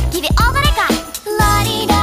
Give it all that I got. La di da